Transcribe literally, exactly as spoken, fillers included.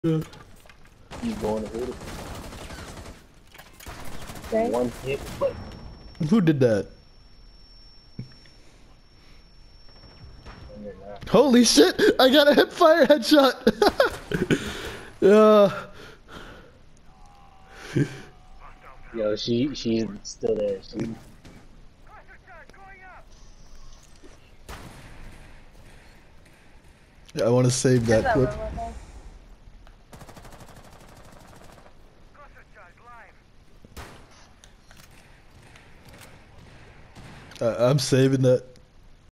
Yeah. He's going to hit it. Okay. One hit. But Who did that? Holy shit! I got a Hipfire headshot! Yeah. Yo, she she's still there. She I want to save that There's clip. that one right Uh, I'm saving that.